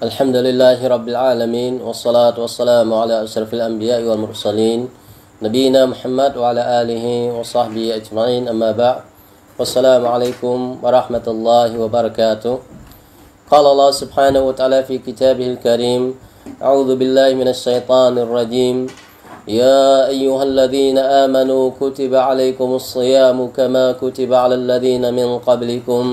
الحمد لله رب العالمين والصلاة والسلام على أشرف الأنبياء والمرسلين نبينا محمد وعلى آله وصحبه أجمعين أما بعد والسلام عليكم ورحمة الله وبركاته قال الله سبحانه وتعالى في كتابه الكريم أعوذ بالله من الشيطان الرجيم يا أيها الذين آمنوا كتب عليكم الصيام كما كتب على الذين من قبلكم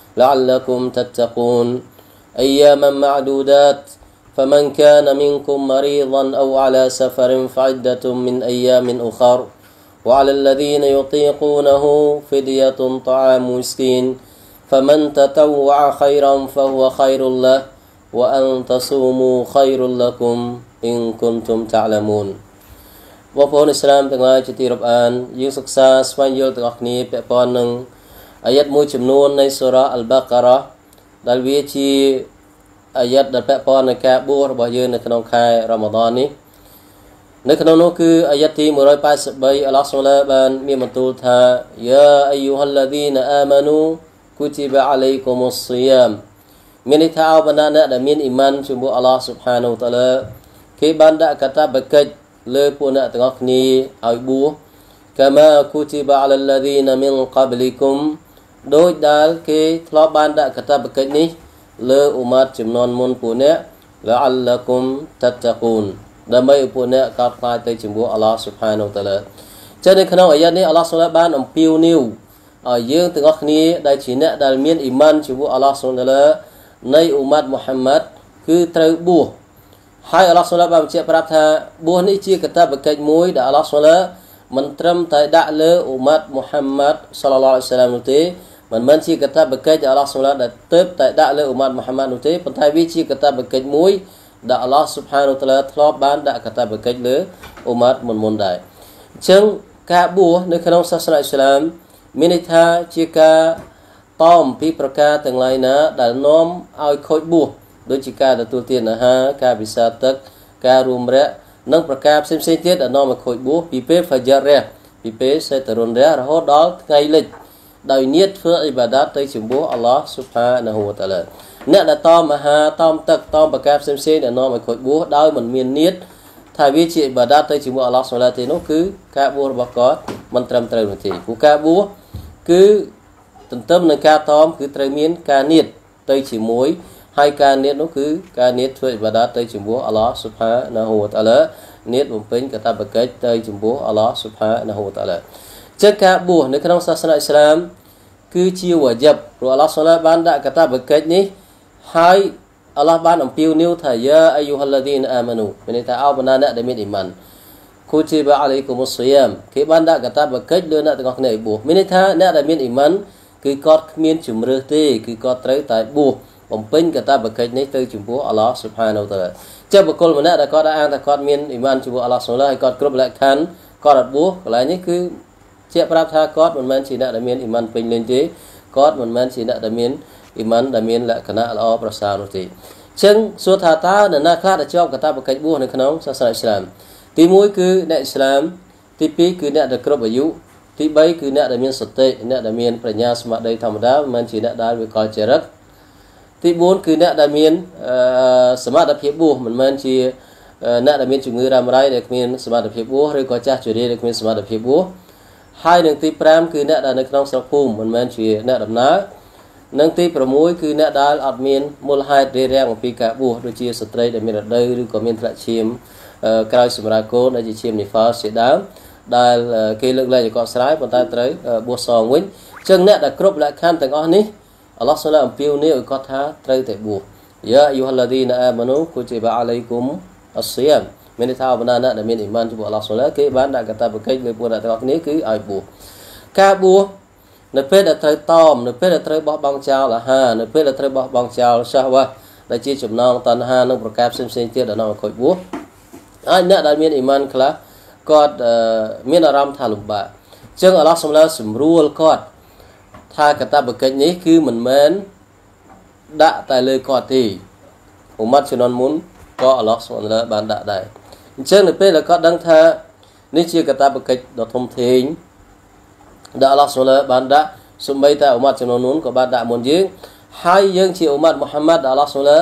لعلكم تتقون أياما معدودات فمن كان منكم مريضا أو على سفر فعدة من أيام أخر وعلى الذين يطيقونه فدية طعام مسكين فمن تطوع خيرا فهو خير له وأن تصوموا خير لكم إن كنتم تعلمون បងប្អូនឥស្លាមទាំងឡាយជាទីរាប់អានយើងសិក្សាស្វែងយល់ទាំងអស់គ្នាពាក់ព័ន្ធនឹងអាយ៉ាតមួយចំនួននៃសូរ៉ាអល់បាការ៉ាដែលវាជាអាយ៉ាតដែលពាក់ព័ន្ធនឹងការបួសរបស់យើងនៅក្នុងខែរ៉ាម៉ាឌននេះនៅក្នុងនោះគឺអាយ៉ាតទី183អល់ឡោះស៊ុបហានបានមានបន្ទូលថាយ៉ាអៃយូហាល់ឡាឌីណាអាម៉ានូគូទីបអាឡៃគុមុសស៊ីយ៉ាមមានន័យថាអោបណាអ្នកដែលមានអ៊ីម៉ានជាមួយអល់ឡោះស៊ុបហានវតាឡាគេបានដាក់កាតាបកិច្ចលើពួកអ្នកទាំងអស់គ្នាឲ្យបួសកាមាគូទីបអាឡាឡាឌីណាមីនកាបលីគុមដោយដែលគេធ្លាប់បានដាក់កាតាបកិច្ចនេះលើអ៊ុម៉ាត់ចំនួនមុនពួកអ្នកលអលឡគុមតតកូនដើម្បីឲ្យពួកអ្នកកោតខ្លាចទៅជាមួយអល់ឡោះស៊ុបហានវតាឡាចឹងនៅក្នុងអាយ៉ាតនេះអល់ឡោះស៊ុបហានបានអំពាវនាវឲ្យយើងទាំងអស់គ្នាដែលជាអ្នកដែលមានអ៊ីម៉ានជាមួយអល់ឡោះស៊ុបហានវតាឡានៃអ៊ុម៉ាត់មូហាម៉ាត់គឺត្រូវបួសហើយអល់ឡោះស៊ុបហានបានបញ្ជាក់ប្រាប់ថាបួសនេះជាកាតព្វកិច្ចមួយដែលអល់ឡោះស៊ុបហានមិនត្រឹមតែដាក់លើអ៊ុម៉ាត់មូហាម៉ាត់សល្លឡោះអាឡៃហ៊ីវសល្លាមនោះទេមិនមែនជាកាតព្វកិច្ចដែលអល់ឡោះស៊ុបហានដែលទើបតែដាក់លើអ៊ុម៉ាត់មូហាម៉ាត់នោះទេប៉ុន្តែវាជាកាតព្វកិច្ចមួយដែលអល់ឡោះស៊ុបហានវតាឡាធ្លាប់បានដាក់កាតព្វកិច្ចលើអ៊ុម៉ាត់មុនដែរអញ្ចឹងការបួសនៅក្នុងសាសនាអ៊ីស្លាមមានន័យថាជាការតមពីប្រការទាំងឡាយណាដែលនាំឲ្យខូចបួសដូចជាការទទួលទានអាហារការពិសាទឹកការរួមរយៈនិងប្រការផ្សេងៗទៀតដែលនាំឲ្យខូចបួសពីពេលហ្វាយ៉ារះពីពេលសេតរុនរះរហូតដល់ថ្ងៃលិចដោយនៀតធ្វើអ៊ីបាដាតទៅចំពោះអល់ឡោះស៊ុបហានាហ៊ូវតាឡាអ្នកដែលតមអាហារតមទឹកតមប្រការផ្សេងៗដែលនាំឲ្យខូចបួសដោយមិនមាននៀតថាវាជាអ៊ីបាដាតទៅជាមួយអល់ឡោះស៊ុបហានទេនោះគឺការបួសរបស់គាត់មិនត្រឹមត្រូវនោះទេព្រោះការបួសគឺទន្ទឹមនឹងការតមគឺត្រូវមានការនៀតទៅជាមួយហើយការនៀតនោះគឺការនៀតធ្វើអ៊ីបាដាតទៅចំពោះអល់ឡោះស៊ុបហានាហ៊ូវតាឡានៀតបំពេញកាតព្វកិច្ចទៅចំពោះអល់ឡោះស៊ុបហានាហ៊ូវតាឡាចឹងការបួសនៅក្នុងសាសនាអ៊ីស្លាមគឺជាវ៉ាជីបព្រោះអល់ឡោះស៊ុបហានបានដាក់កាតព្វកិច្ចនេះហើយអល់ឡោះបានអំពាវនាវថាយ៉ាអៃយូហាល់ឡាឌីនអាម៉ានូមានន័យថាអោបណាអ្នកដែលមានអ៊ីម៉ានគូទីបអាឡៃគុមុសស៊ីយ៉ាមគេបានដាក់កាតព្វកិច្ចលើអ្នកទាំងអស់គ្នាឲ្យបួសមានន័យថាអ្នកដែលមានអ៊ីម៉ានគឺគាត់គ្មានជំរឿសទេគឺគាត់ត្រូវតែបួសបំពេញកាតព្វកិច្ចនេះទៅចំពោះអល់ឡោះស៊ុបហានវតាឡាចឹងបុគ្គលម្នាក់ដែលគាត់អាងថាគាត់មានអ៊ីម៉ានជាមួយអល់ឡោះស៊ុបហានហើយគាត់គ្រប់លក្ខខណ្ឌគាត់អត់បួសកន្លែងនេះគឺជាប្រាប់ថាគាត់មិនមែនជាអ្នកដែលមានអ៊ីម៉ានពេញលេញទេគាត់មិនមែនជាអ្នកដែលមានអ៊ីម៉ានដែលមានលក្ខណៈល្អប្រសើរនោះទេចឹងសួរថាតើនរណាខ្លះដែលជាប់កាតព្វកិច្ចបួសនៅក្នុងសាសនាអ៊ីស្លាមទី1គឺអ្នកអ៊ីស្លាមទី2គឺអ្នកដែលគ្រប់អាយុទី3គឺអ្នកដែលមានសតិអ្នកដែលមានប្រាជ្ញាស្មារតីធម្មតាមិនមែនជាអ្នកដែលវិកលចរិតទី4គឺអ្នកដែលមានសមត្ថភាពបួសមិនមែនជាអ្នកដែលមានជំងឺរ៉ាំរ៉ៃដែលគ្មានសមត្ថភាពបួសឬក៏ចាស់ជរាដែលគ្មានសមត្ថភាពបួសហើយនឹងទី5គឺអ្នកដែលនៅក្នុងស្រុកភូមិមិនមែនជាអ្នកដំណើរនិងទី6គឺអ្នកដែលអត់មានមូលហេតុរារាំងអំពីការបួសដូចជាស្ត្រីដែលមានរដូវឬក៏មានធ្លាក់ឈាមក្រោយសម្រាប់កូនដែលជាឈាមនីហ្វាសជាដើមដែលគេលើកលែងឲ្យកត់ស្រាយប៉ុន្តែត្រូវបួសសងវិញអញ្ចឹងអ្នកដែលគ្រប់លក្ខខណ្ឌទាំងអស់នេះអល់ឡោះស៊ុបហានអំពាវនាវឲ្យគាត់ថាត្រូវតែបួសយ៉ាអៃយូហាល់ឡាឌីណាអាម៉ានូគូទីបអាឡៃគុមអស្ស៊ីយ៉ាមមានន័យថាបណ្ដាអ្នកដែលមានអ៊ីម៉ានជាមួយអល់ឡោះស៊ុបហានគេបានដាក់កាតព្វកិច្ចលើពួកអ្នកទាំងអស់គ្នាគឺឲ្យបួសការបួសនៅពេលដែលត្រូវតមនៅពេលដែលត្រូវបោះបង់ចោលអាហារនៅពេលដែលត្រូវបោះបង់ចោលសាហវ៉ាដែលជាចំណងតណ្ហានិងប្រការផ្សេងៗទៀតដែលនាំឲ្យខូចបួសហើយអ្នកដែលមានអ៊ីម៉ានខ្លះគាត់មានអារម្មណ៍ថាលំបាកអញ្ចឹងអល់ឡោះស៊ុបហានសម្រួលគាត់ថាកាតព្វកិច្ចនេះគឺមិនមែនដាក់តែលើគាត់ទេអ៊ុម៉ាត់ជំនាន់មុនក៏អល់ឡោះស៊ុបហានបានដាក់ដែរអញ្ចឹងនៅពេលដែលគាត់ដឹងថានេះជាកាតព្វកិច្ចដ៏ធំធេងដែលអល់ឡោះស៊ុបហានបានដាក់សូម្បីតែអ៊ុម៉ាត់ចំនួនមុនក៏បានដាក់មុនយើងហើយយើងជាអ៊ុម៉ាត់មូហាម៉ាត់ដែលអល់ឡោះស៊ុបហាន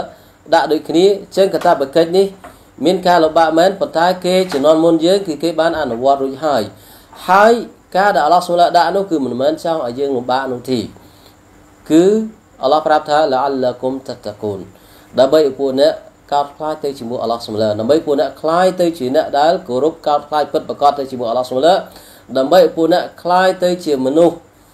đã đôi khi chân cả ta bậc cách ní miền ca là bạn men phần thái kê chỉ non môn dưới thì kê bán ăn ở quạt rồi hai ca đã Allah subhanahu đã nó cứ mình men sao ở dương một bạn nó thì cứ Allah prabha là allakum tattaqun đã bây của nè cao khai tới chỉ mua Allah subhanahu đã bây của nè khai tới chỉ nè đã cổ rút cao khai bất bạc tới chỉ mua Allah subhanahu đã bây của nè khai tới chỉ menu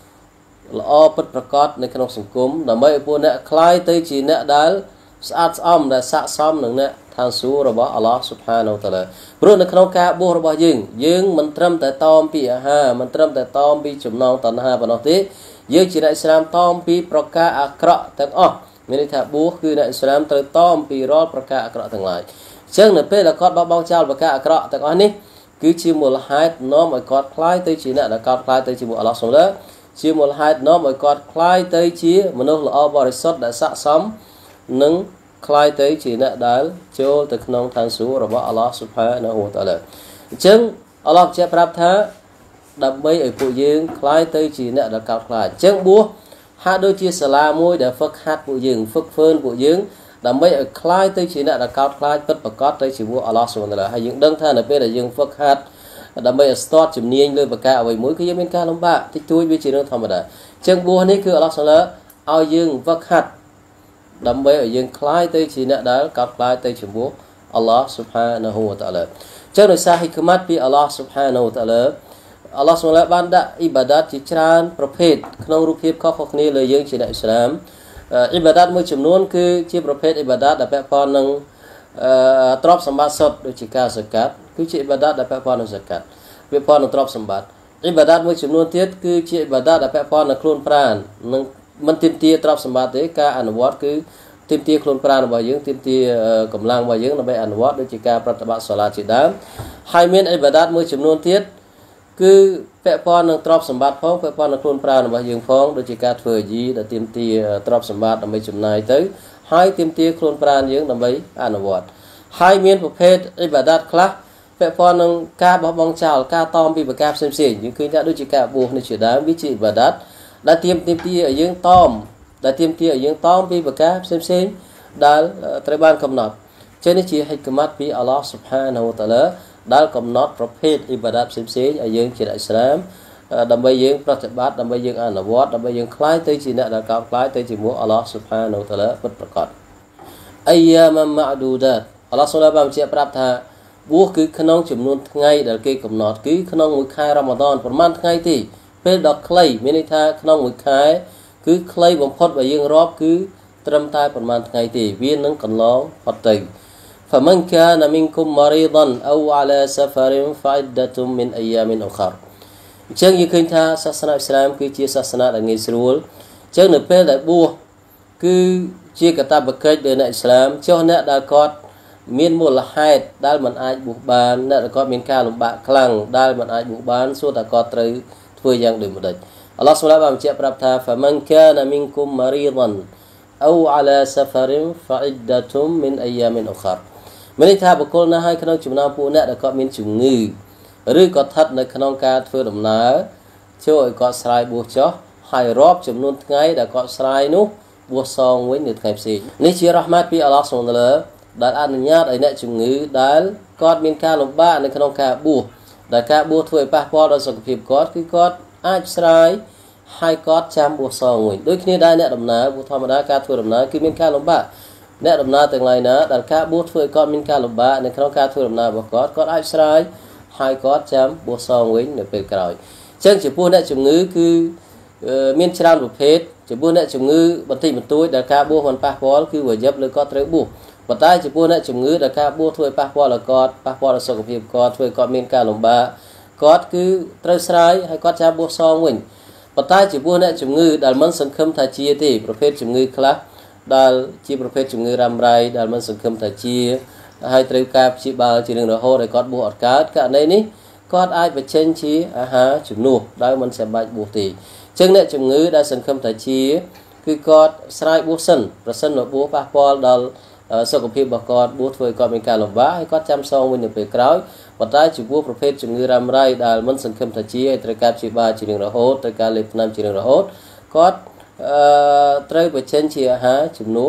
là bất bạcในขนมสังคมđã bây của nè khai tới chỉ nè đã sát âm đã sát xóm nèทางสู่ระบบอัลลอฮ์ سبحانه และ تعالى เพราะในขณะการบูระบบយើងមិនត្រឹមតែតอมពីអាហារមិនត្រឹមតែតอมពីចំណងតណ្ហាប៉ុណ្ណោះទេយើងជាអ្នកឥស្លាមតอมពីប្រការអាក្រក់ទាំងអស់មានន័យថាបួសគឺអ្នកឥស្លាមត្រូវតอมពីរាល់ប្រការអាក្រក់ទាំងឡាយអញ្ចឹងនៅពេលដែលគាត់បោះបង់ចោលប្រការអាក្រក់ទាំងអស់នេះគឺជាមូលហេតុនាំឲ្យគាត់คล้ายទៅជាអ្នកដែលគាត់คล้ายទៅជាមួយអល់ឡោះ سبحانه ជាមូលហេតុនាំឲ្យគាត់คล้ายទៅជាមនុស្សល្អបរិសុទ្ធដែលស័ក្តិសមនឹងคล้ายទៅជាអ្នកដែលចូលទៅក្នុងឋានសួគ៌របស់អល់ឡោះ Subhanahu wa Ta'ala អញ្ចឹងអល់ឡោះជាប្រាប់ថាដើម្បីឲ្យពួកយើងคล้ายទៅជាអ្នកដែលកោតខ្លាចអញ្ចឹងបួសហាក់ដូចជាសាលាមួយដែលហ្វឹកហាត់ពួកយើងហ្វឹកហ្វឺនពួកយើងដើម្បីឲ្យคล้ายទៅជាអ្នកដែលកោតខ្លាចពិតប្រាកដទៅជាមួយអល់ឡោះ Subhanahu wa Ta'ala ហើយយើងដឹងថានៅពេលដែលយើងហ្វឹកហាត់ដើម្បីឲ្យស្ទាត់ជំនាញលើប្រការអ្វីមួយគឺយើងមានការលំបាកតិចតួចវាជារឿងធម្មតាអញ្ចឹងបួសនេះគឺអល់ឡោះ Subhanahu wa Ta'ala ឲ្យយើងហ្វឹកហាត់ដើម្បីឲ្យយើងคล้ายទៅជាអ្នកដែលកោតខ្លាចទៅជាមួយអល់ឡោះ Subhanahu wa Ta'ala ចឹងដោយសារហិកម៉ាត់ពីអល់ឡោះ Subhanahu wa Ta'ala អល់ឡោះ Subhanahu wa Ta'ala បានដាក់អ៊ីបាដាតជាច្រើនប្រភេទក្នុងរូបភាពខុសៗគ្នាលើយើងជាអ្នកឥស្លាមអ៊ីបាដាតមួយចំនួនគឺជាប្រភេទអ៊ីបាដាតដែលពាក់ព័ន្ធនឹងទ្រព្យសម្បត្តិសុទ្ធដូចជាការហ្សាកាត់គឺជាអ៊ីបាដាតដែលពាក់ព័ន្ធនឹងហ្សាកាត់ពាក់ព័ន្ធនឹងទ្រព្យសម្បត្តិអ៊ីបាដាតមួយចំនួនទៀតគឺជាអ៊ីបាដាតដែលពាក់ព័ន្ធនឹងខ្លួនប្រាណនឹងមិនទាមទារទ្រព្យសម្បត្តិទេការអនុវត្តគឺទាមទារខ្លួនប្រាណរបស់យើងទាមទារកម្លាំងរបស់យើងដើម្បីអនុវត្តដូចជាការប្រតិបត្តិសាឡាជាដើមហើយមានអ៊ីបាដាតមួយចំនួនទៀតគឺពាក់ព័ន្ធនឹងទ្រព្យសម្បត្តិផងពាក់ព័ន្ធនឹងខ្លួនប្រាណរបស់យើងផងដូចជាការធ្វើអាជីដែលទាមទារទ្រព្យសម្បត្តិដើម្បីចំណាយទៅហើយទាមទារខ្លួនប្រាណយើងដើម្បីអនុវត្តហើយមានប្រភេទអ៊ីបាដាតខ្លះពាក់ព័ន្ធនឹងការបោះបង់ចោលការតอมពីប្រការផ្សេងៗយើងឃើញថាដូចជាការបួសនេះជាដើមវាជាអ៊ីបាដាតដែលទាមទារឲ្យយើងតอมដែលទាមទារឲ្យយើងតอมពីប្រការផ្សេងៗដែលត្រូវបានកំណត់ចឹងនេះជាហិកម៉ាត់ពីអល់ឡោះ Subhanahu wa Ta'ala ដែលកំណត់ប្រភេទអ៊ីបាដាតផ្សេងៗឲ្យយើងជាអ្នកឥស្លាមដើម្បីយើងប្រតិបត្តិដើម្បីយើងអនុវត្តដើម្បីយើងคล้ายទៅជាអ្នកដែលកោតខ្លាចទៅជាមួយអល់ឡោះ Subhanahu wa Ta'ala ពិតប្រាកដអៃយ៉ាមម៉ាឌូដាតអល់ឡោះ Subhanahu wa Ta'ala បានបញ្ជាក់ប្រាប់ថាបួសគឺក្នុងចំនួនថ្ងៃដែលគេកំណត់គឺក្នុងមួយខែរ៉ាម៉ាឌនប្រហែលថ្ងៃទេពេលដ៏ខ្លីមានន័យថាក្នុងមួយខែគឺខ្លីបំផុតបើយើងរាប់គឺត្រឹមតែប្រហែលថ្ងៃទេវានឹងកន្លងផុតទៅ فمن كان منكم مريضا أو على سفر فعدة من أيام أخر អញ្ចឹងយើងឃើញថាសាសនាអ៊ីស្លាមគឺជាសាសនាដែលងាយស្រួលអញ្ចឹងនៅពេលដែលបួសគឺជាកាតព្វកិច្ចដែលអ្នកអ៊ីស្លាមចុះអ្នកដែលគាត់មានមូលហេតុដែលមិនអាចបួសបានអ្នកដែលគាត់មានការលំបាកខ្លាំងដែលមិនអាចបួសបានសួរថាគាត់ត្រូវធ្វើយ៉ាងដូចម្ដេចអល់ឡោះ Subhanahu wa Ta'ala បានបញ្ជាក់ប្រាប់ថា فمن كان منكم مريضا أو على سفر فعدة من أيام أخر មានន័យថាបុគ្គលណាហើយក្នុងចំណោមពួកអ្នកដែលគាត់មានជំងឺឬក៏ស្ថិតនៅក្នុងការធ្វើដំណើរចូលឲ្យគាត់ស្រាយបួសចុះហើយរាប់ចំនួនថ្ងៃដែលគាត់ស្រាយនោះបួសសងវិញនៅថ្ងៃផ្សេងនេះជារ៉ហ្មាតពីអល់ឡោះ Subhanahu wa Ta'ala ដែលអនុញ្ញាតឲ្យអ្នកជំងឺដែលគាត់មានការលំបាកនៅក្នុងការបួសដែលការបួសធ្វើឲ្យប៉ះពាល់ដល់សុខភាពគាត់គឺគាត់អាចស្រាយហើយគាត់ចាំបួសសងវិញដូចគ្នាដែរអ្នកដំណើរបួសធម្មតាការធ្វើដំណើរគឺមានការលំបាកអ្នកដំណើរទាំងឡាយណាដែលការបួសធ្វើឲ្យគាត់មានការលំបាកនៅក្នុងការធ្វើដំណើររបស់គាត់អាចស្រាយហើយគាត់ចាំបួសសងវិញនៅពេលក្រោយអញ្ចឹងចំពោះអ្នកជំងឺគឺមានច្រើនប្រភេទចំពោះអ្នកជំងឺបន្តិចបន្តួចដែលការបួសមិនប៉ះពាល់គឺវាយប់លើគាត់ត្រូវបួសប៉ុន្តែចំពោះអ្នកជំងឺដែលការបួសធ្វើឲ្យប៉ះពាល់ដល់គាត់ប៉ះពាល់ដល់សុខភាពគាត់ធ្វើឲ្យគាត់មានការលំបាកគាត់គឺត្រូវស្រាយហើយគាត់ចាំបួសសងវិញប៉ុន្តែចំពោះអ្នកជំងឺដែលមិនសង្ឃឹមថាជាទេប្រភេទជំងឺខ្លះដែលជាប្រភេទជំងឺរ៉ាំរ៉ៃដែលមិនសង្ឃឹមថាជាហើយត្រូវការព្យាបាលជារៀងរហូតឲ្យគាត់បួសអត់កើតករណីនេះគាត់អាចបញ្ចេញជាអាហារជំនួសដោយមិនចាំបាច់បួសទេអញ្ចឹងអ្នកជំងឺដែលសង្ឃឹមថាជាគឺគាត់ស្រាយបួសសិនប្រសិនបើបួសប៉ះពាល់ដល់សុខភាពរបស់គាត់បួសធ្វើឲ្យគាត់មានការលំបាកហើយគាត់ចាំសងវិញនៅពេលក្រោយប៉ុន្តែចំពោះប្រភេទជំងឺរ៉ាំរ៉ៃដែលមិនសង្ឃឹមថាជាត្រូវការព្យាបាលជារៀងរហូតត្រូវការលេបថ្នាំជារៀងរហូតគាត់ត្រូវបញ្ចេញជាអាហារជំនួស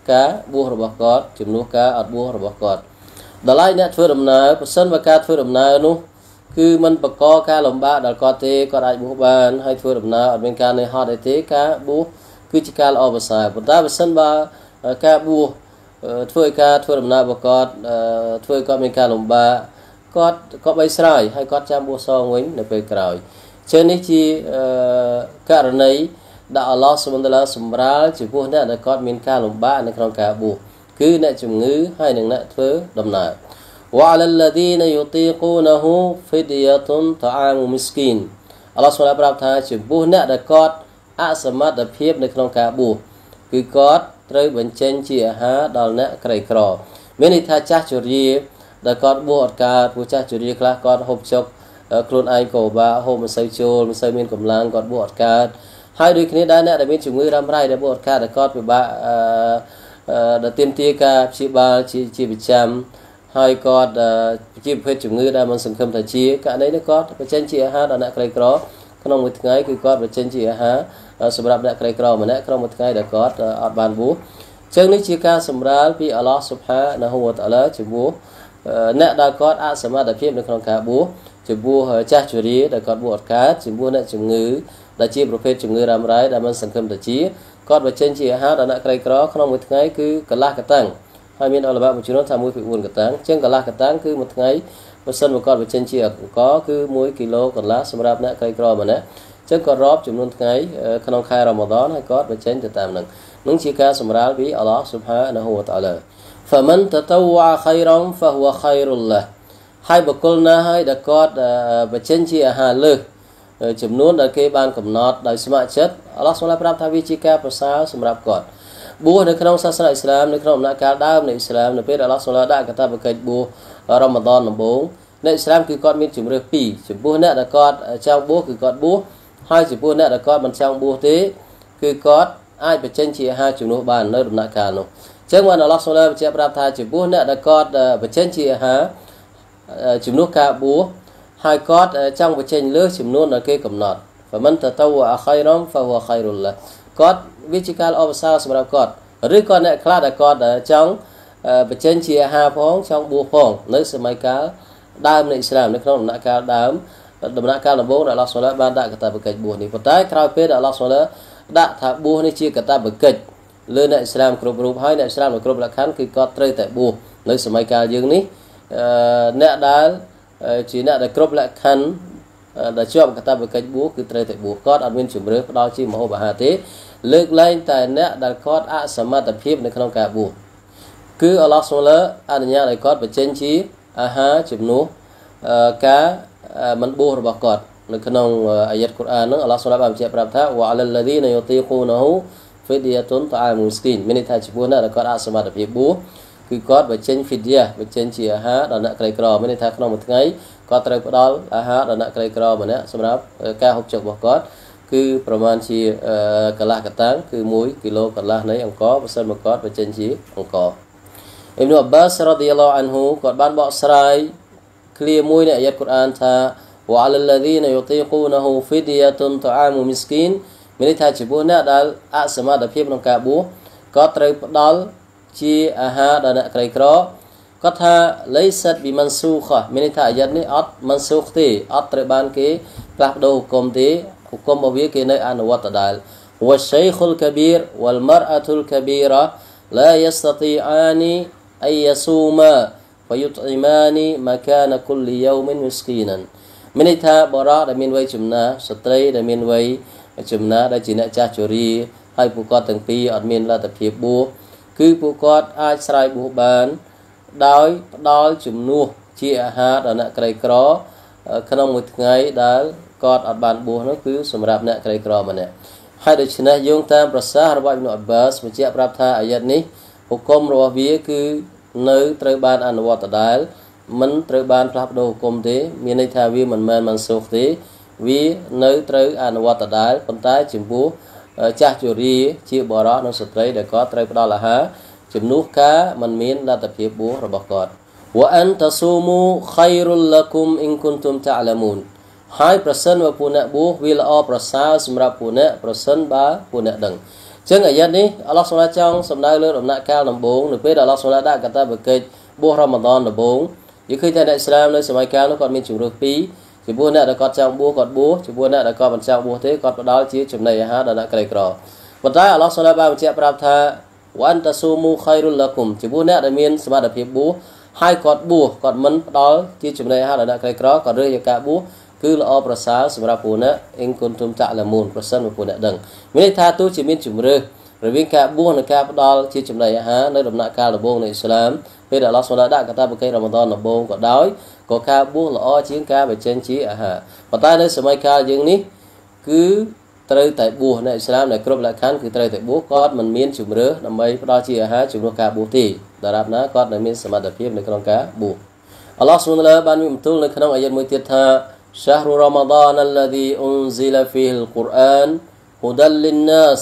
ការបួសរបស់គាត់ជំនួសការអត់បួសរបស់គាត់ដល់ហើយអ្នកធ្វើដំណើរប្រសិនបើការធ្វើដំណើរនោះគឺมันបកកការលំបាកដល់គាត់ទេគាត់អាចបួសបានហើយធ្វើដំណើរអត់មានការនឿយហត់អីទេការបួសគឺជាការល្អប្រសើរប៉ុន្តែបើសិនបើការបួសធ្វើឲ្យការធ្វើដំណើររបស់គាត់ធ្វើឲ្យគាត់មានការលំបាកគាត់ក៏បីស្រ័យហើយគាត់ចាំបួសសងវិញនៅពេលក្រោយជើងនេះជាករណីដែលអល់ឡោះស៊ុបហានតាឡាសម្រាលចំពោះអ្នកដែលគាត់មានការលំបាកនៅក្នុងការបួសគឺអ្នកជំងឺហើយនិងអ្នកធ្វើដំណើរ وعلى الذين يطيقونه فدية طعام مسكين អល់ឡោះសូមប្រាប់ថាចំពោះអ្នកដែលគាត់អសមត្ថភាពនៅក្នុងការបួសគឺគាត់ត្រូវបញ្ចេញជាអាហារដល់អ្នកក្រីក្រមានន័យថាចាស់ជរាដែលគាត់បួសអត់កើតព្រោះចាស់ជរាខ្លះគាត់ហូបចុកខ្លួនឯងក៏បាក់ហូបមិនសូវចូលមិនសូវមានកម្លាំងគាត់បួសអត់កើតហើយដូចគ្នាដែរអ្នកដែលមានជំងឺរ៉ាំរ៉ៃដែលបួសអត់កើតដែលគាត់ពិបាកដែលទាមទារការព្យាបាលជាប្រចាំហើយគាត់ជាប្រភេទជំងឺដែលមិនសង្ឃឹមថាជាករណីនេះគាត់បញ្ចេញជាអាហារដល់អ្នកក្រីក្រក្នុងមួយថ្ងៃគឺគាត់បញ្ចេញជាអាហារសម្រាប់អ្នកក្រីក្រម្នាក់ក្នុងមួយថ្ងៃដែលគាត់អត់បានបួសអញ្ចឹងនេះជាការសម្រាលពីអល់ឡោះស៊ុបហានាហ៊ូវតាអាឡាចំពោះអ្នកដែលគាត់អសមត្ថភាពនៅក្នុងការបួសចំពោះចាស់ជរាដែលគាត់បួសអត់កើតចំពោះអ្នកជំងឺដែលជាប្រភេទជំងឺរ៉ាំរ៉ៃដែលមិនសង្ឃឹមថាជាគាត់បញ្ចេញជាអាហារដល់អ្នកក្រីក្រក្នុងមួយថ្ងៃគឺកន្លះកតាំងហើយមានអល់បាមួយចំនួនថា 1.4 កតាំងអញ្ចឹងកន្លះកតាំងគឺមួយថ្ងៃបើសិនមកគាត់បញ្ចេញជាអង្ករគឺ1គីឡូកន្លះសម្រាប់អ្នកក្រីក្រម្នាក់អញ្ចឹងគាត់រាប់ចំនួនថ្ងៃក្នុងខែរ៉ាម៉ាឌនហើយគាត់បញ្ចេញទៅតាមនឹងជាការសម្រាលពីអល់ឡោះស៊ុបហានាហ៊ូវតាអាឡា فمن تطوع خيرا فهو خير له ហើយបុគ្គលណាហើយដែលគាត់បញ្ចេញជាអាហារលើសចំនួនដែលគេបានកំណត់ដោយស្ម័គ្រចិត្តអល់ឡោះសូមប្រាប់ថាវាជាការប្រសើរសម្រាប់គាត់បួសនៅក្នុងសាសនាអ៊ីស្លាមនៅក្នុងដំណាក់កាលដើមនៃអ៊ីស្លាមនៅពេលដែលអល់ឡោះសូមដាក់កាតព្វកិច្ចបួសរ៉ាម៉ាឌនដំបូងអ្នកអ៊ីស្លាមគឺគាត់មានជំរឿសពីរចំពោះអ្នកដែលគាត់ចង់បួសគឺគាត់បួសហើយចំពោះអ្នកដែលគាត់មិនចង់បួសទេគឺគាត់អាចបញ្ចេញជាអាហារជំនួសបាននៅដំណាក់កាលនោះអញ្ចឹងបានអល់ឡោះសូមបញ្ជាក់ប្រាប់ថាចំពោះអ្នកដែលគាត់បញ្ចេញជាអាហារជំនួសការបួសហើយគាត់ចង់បញ្ចេញលើសចំនួនដែលគេកំណត់ فمن تطوع خيرا فهو خير له គាត់វាជាការល្អប្រសើរសម្រាប់គាត់ឬក៏អ្នកខ្លះដែលគាត់ចង់បញ្ចេញជាអាហារផងចង់បួសផងនៅសម័យកាលដើមនៃអ៊ីស្លាមនៅក្នុងដំណាក់កាលដើមដំណាក់កាលដំបូងដែលអល់ឡោះសូមបានដាក់កាតព្វកិច្ចបួសនេះប៉ុន្តែក្រោយពេលដែលអល់ឡោះសូមដាក់ថាបួសនេះជាកាតព្វកិច្ចលើអ្នកអ៊ីស្លាមគ្រប់រូបហើយអ្នកអ៊ីស្លាមគ្រប់លក្ខខណ្ឌគឺគាត់ត្រូវតែបួសនៅសម័យកាលយើងនេះអ្នកដែលជាអ្នកដែលគ្រប់លក្ខខណ្ឌដែលជាប់កាតព្វកិច្ចបួសគឺត្រូវតែបួសគាត់អត់មានជំរឿផ្ដល់ជាមហូបអាហារទេលើកលែងតែអ្នកដែលគាត់អសមត្ថភាពនៅក្នុងការបួសគឺអល់ឡោះសូមអនុញ្ញាតឲ្យគាត់បញ្ចេញជាអាហារជំនួសការមិនបួសរបស់គាត់នៅក្នុងអាយ៉ាតកូរ៉ាននោះអល់ឡោះសូមបានបញ្ជាក់ប្រាប់ថាវ៉ាអលឡាឌីនយុទីកូនហ៊ូហ្វីឌីយ៉ាតុនតអាមូស្គីនមានន័យថាចំពោះអ្នកដែលគាត់អសមត្ថភាពបួសគឺគាត់បញ្ចេញហ្វីឌីយ៉ាបញ្ចេញជាអាហារដល់អ្នកក្រីក្រមានន័យថាក្នុងមួយថ្ងៃគាត់ត្រូវផ្ដល់អាហារដល់អ្នកក្រីក្រម្នាក់សម្រាប់ការហូបចុករបស់គាត់គឺប្រមាណជាកន្លះកតាំងគឺ1គីឡូកន្លះនៃអង្ករបើសិនមកគាត់បញ្ចេញជាអង្ករអ៊ីប៊ីនអបាសរ៉ាឌីយ៉ាឡោះអានហ៊ូគាត់បានបកស្រាយឃ្លាមួយនៃអាយ៉ាតកូរ៉ានថាវ៉ាអលឡាឌីនយុទីកូនហ៊ូហ្វីឌីយ៉ាតុនតអាមូមីស្គីនមានន័យថាចំពោះអ្នកដែលអសមត្ថភាពក្នុងការបួសគាត់ត្រូវផ្ដល់ជាអាហារដល់អ្នកក្រីក្រគាត់ថាឡៃសាត់ប៊ីម៉ាន់ស៊ូខមានន័យថាអាយ៉ាតនេះអត់ម៉ាន់ស៊ូខទេអត់ត្រូវបានគេផ្លាស់ប្ដូរហុគមទេហុគមរបស់វាគេនៅអនុវត្តដដែល والشيخ الكبير والمرأة الكبيرة لا يستطيعان أن يصوما فيطعمان مكان كل يوم مسكينا មានន័យថាបរិយាដែលមានវ័យចំណាស់ស្ត្រីដែលមានវ័យចំណាស់ដែលជាអ្នកចាស់ជរាហើយពួកគាត់ទាំងពីរអត់មានលទ្ធភាពបួសគឺពួកគាត់អាចស្រ័យបួសបានដោយផ្ដល់ជំនួសជាអាហារដល់អ្នកក្រីក្រក្នុងមួយថ្ងៃដែលគាត់អត់បានបួសនោះគឺសម្រាប់អ្នកក្រីក្រម្នាក់ហើយដូច្នេះយោងតាមប្រសាសន៍របស់អ៊ីប៊ីនអបាសបញ្ជាក់ប្រាប់ថាអាយ៉ាតនេះហុគមរបស់វាគឺនៅត្រូវបានអនុវត្តដដែលមិនត្រូវបានផ្លាស់ប្ដូរហុគមទេមានន័យថាវាមិនមែនមិនសូខទេវានៅត្រូវអនុវត្តដដែលប៉ុន្តែចំពោះចាស់ជរាជាបរិយានិងស្ត្រីដែលគាត់ត្រូវផ្ដល់អាហារជំនួសការមិនមានលទ្ធភាពបួសរបស់គាត់វ៉ាអានតាស៊ូមូខៃរុលឡាគុមអ៊ីនគុនទុមតាឡាមូនហើយប្រសិនបើពួកអ្នកបួសវាល្អប្រសើរសម្រាប់ពួកអ្នកប្រសិនបើពួកអ្នកដឹងចឹងអាយ៉ានេះអល់ឡោះសូឡាចង់សំដៅលើដំណាក់កាលដំបូងនៅពេលដែលអល់ឡោះសូឡាដាក់កាតាបកិច្ចបួសរ៉ាម៉ាដនដំបូងយើងឃើញថាអ្នកអ៊ីស្លាមនៅសម័យកាលនោះគាត់មានជំរឿពីរចំពោះអ្នកដែលគាត់ចង់បួសគាត់បួសចំពោះអ្នកដែលគាត់មិនចង់បួសទេគាត់ផ្ដល់ជាចំណីអាហារដល់អ្នកក្រីក្រប៉ុន្តែអល់ឡោះសូឡាបានបញ្ជាក់ប្រាប់ថាវ៉ាន់តាស៊ូមូខៃរុលឡាគុំចំពោះអ្នកដែលមានសមត្ថភាពបួសហើយគាត់បួសគាត់មិនផ្ដល់ជាចំណីអាហារដល់អ្នកក្រីក្រគាត់រើសយកការបួសគឺល្អប្រសើរសម្រាប់ពួកអ្នកអ៊ីនគុនទុំតាឡាមូនប្រសិនពួកអ្នកដឹងមានន័យថាទោះជាមានជំរឿរវាងការបួសនិងការផ្ដល់ជាចំណីអាហារនៅដំណាក់កាលដំបូងនៃអ៊ីស្លាមពេលដែលអល់ឡោះសូឡាដាក់កាតាបកិច្ចរ៉ាម៉ាដនដំបូងក៏ដោយក៏ការបួសល្អជាងការបញ្ចេញជាអាហារប៉ុន្តែនៅសម័យកាលយើងនេះគឺត្រូវតែបួសអ្នកអ៊ីស្លាមដែលគ្រប់លក្ខខណ្ឌគឺត្រូវតែបួសគាត់មិនមានជំរឿដើម្បីផ្ដល់ជាអាហារជំនួសការបួសទេដរាបណាគាត់នៅមានសមត្ថភាពនៅក្នុងការបួសអល់ឡោះស៊ុបហានតាឡាបានមានបន្ទូលនៅក្នុងអាយ៉ាតមួយទៀតថា شهر رمضان الذي أنزل فيه القرآن هدى للناس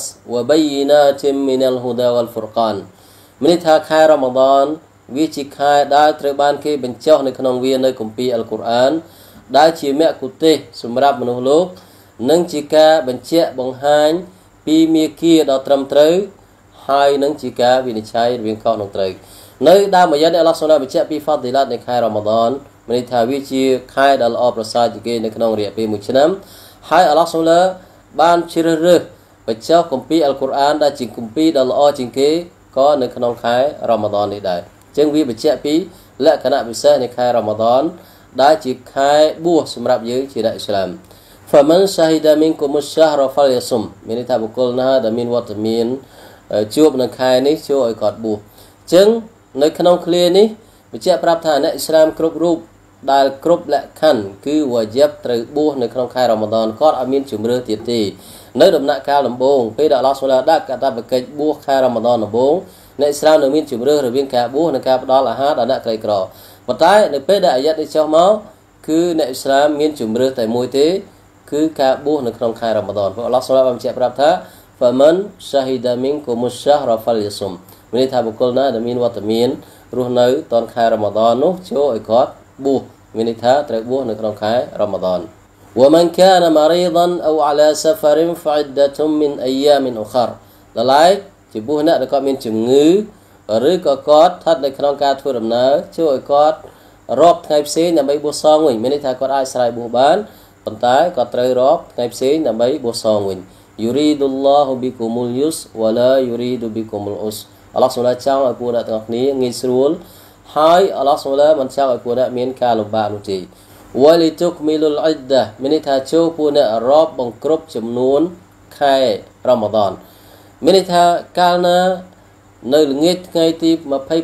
وبينات من الهدى والفرقان មានន័យថាខែរ៉ាម៉ាដនវាជាខែដែលត្រូវបានគេបញ្ចុះនៅក្នុងវានៅគម្ពីរអល់កុរអានដែលជាមគ្គុទេសសម្រាប់មនុស្សលោកនិងជាការបញ្ជាក់បង្ហាញពីមាគ៌ាដ៏ត្រឹមត្រូវហើយនឹងជាការវិនិច្ឆ័យរវាងខុសនិងត្រូវនៅដើមអាយ៉ាតនេះអល់ឡោះសូឡាបញ្ជាក់ពីហ្វាឌីឡាតនៃខែរ៉ាម៉ាដនមានន័យថាវាជាខែដែលល្អប្រសើរជាងគេនៅក្នុងរយៈពេល1ឆ្នាំហើយអល់ឡោះសូឡាបានជ្រើសរើសបញ្ចុះគម្ពីរអល់កុរអានដែលជាគម្ពីរដ៏ល្អជាងគេក៏នៅក្នុងខែរ៉ាម៉ាដននេះដែរអញ្ចឹងវាបញ្ជាក់ពីលក្ខណៈពិសេសនៃខែរ៉ាម៉ាដនដែលជាខែបួសសម្រាប់យើងជាអ្នកអ៊ីស្លាម فمن شهد منكم الشهر فليصم មានន័យថាបុគ្គលណាដែលមានវត្តមានជួបនៅខែនេះចូលឲ្យគាត់បួសអញ្ចឹងនៅក្នុងឃ្លានេះបញ្ជាក់ប្រាប់ថាអ្នកអ៊ីស្លាមគ្រប់រូបដែលគ្រប់លក្ខខណ្ឌគឺវ៉ាជីបត្រូវបួសនៅក្នុងខែរ៉ាម៉ាដនគាត់អត់មានជំរឿទៀតទេនៅដំណាក់កាលដំបូងពេលដែលអល់ឡោះសូឡាដាក់កាតាបកិច្ចបួសខែរ៉ាម៉ាដនដំបូងអ្នកអ៊ីស្លាមនៅមានជំរឿរវាងការបួសនិងការផ្ដល់អាហារដល់អ្នកក្រីក្រប៉ុន្តែនៅពេលដែលអាយ៉ាតនេះចុះមកគឺអ្នកអ៊ីស្លាមមានជំរឿតែមួយទេគឺការបួសនៅក្នុងខែរ៉ាម៉ាដនព្រោះអល់ឡោះសូឡាបានបញ្ជាក់ប្រាប់ថា فمن شهد منكم الشهر فليصم មានន័យថាបុគ្គលណាដែលមានវត្តមានរស់នៅតនខែរ៉ាម៉ាដននោះចូលឲ្យគាត់បួសមានន័យថាត្រូវបួសនៅក្នុងខែរ៉ាម៉ាដន ومن كان مريضا أو على سفر فعدة من أيام أخر ដល់ហើយចំពោះអ្នកដែលគាត់មានជំងឺឬក៏គាត់ស្ថិតនៅក្នុងការធ្វើដំណើរចូលឲ្យគាត់រាប់ថ្ងៃផ្សេងដើម្បីបួសសងវិញមានន័យថាគាត់អាចស្រ័យបួសបានប៉ុន្តែគាត់ត្រូវរាប់ថ្ងៃផ្សេងដើម្បីបួសសងវិញ Yuridullahu bikumul yus wala yuridu bikumul us អល់ឡោះសូឡាចង់ឲ្យពួកអ្នកទាំងអស់គ្នាងាយស្រួលហើយអល់ឡោះសូឡាមិនចង់ឲ្យពួកអ្នកមានការលំបាកនោះទេ Walitukmilul iddah មានន័យថាចូលពួកអ្នករាប់បង្គ្រប់ចំនួនខែរ៉ាម៉ាដនមានន័យថាកាលណានៅល្ងាចថ្ងៃទី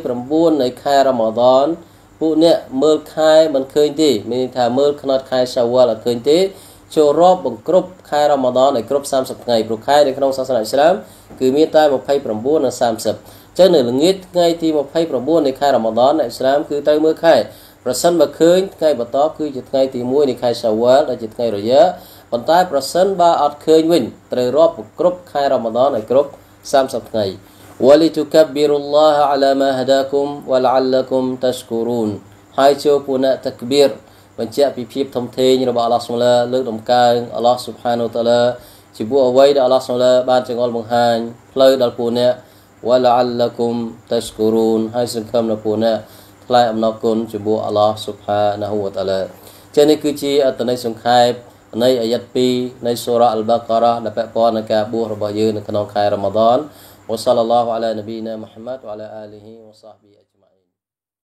29នៃខែរ៉ាម៉ាដនពួកអ្នកមើលខែមិនឃើញទេមានន័យថាមើលខ្នាតខែសាវ៉ាល់អត់ឃើញទេចូលរាប់បង្គ្រប់ខែរ៉ាម៉ាដនឲ្យគ្រប់30ថ្ងៃព្រោះខែនៅក្នុងសាសនាអ៊ីស្លាមគឺមានតែ29និង30ចឹងនៅល្ងាចថ្ងៃទី29នៃខែរ៉ាម៉ាដនអ្នកអ៊ីស្លាមគឺត្រូវមើលខែប្រសិនបើឃើញថ្ងៃបន្ទាប់គឺជាថ្ងៃទី1នៃខែសាវ៉ាល់ដែលជាថ្ងៃរយៈប៉ុន្តែប្រសិនបើអត់ឃើញវិញត្រូវរាប់គ្រប់ខែរ៉ាម៉ាដនឲ្យគ្រប់30ថ្ងៃ Walitukabbirullaha ala ma hadakum wa la'allakum tashkurun ហើយចូលពួកអ្នកតាក្បៀរបញ្ជាក់ពីភាពធំធេងរបស់អល់ឡោះស៊ុបហានលើកដំកើងអល់ឡោះស៊ុបហានតាឡាជាពួកអ្វីដែលអល់ឡោះស៊ុបហានបានចង្អុលបង្ហាញផ្លូវដល់ពួកអ្នក wa la'allakum tashkurun ហើយសង្ឃឹមដល់ពួកអ្នកថ្លែងអំណរគុណចំពោះអល់ឡោះស៊ុបហានហូវតាឡាចឹងនេះគឺជាអត្ថន័យសង្ខេបនៃអាយ៉ាត2នៃសូរ៉ាអល់បាការ៉ាដែលពាក់ព័ន្ធនឹងការបួសរបស់យើងនៅក្នុងខែរ៉ាម៉ាដនوصلى الله على نبينا محمد وعلى آله وصحبه أجمعين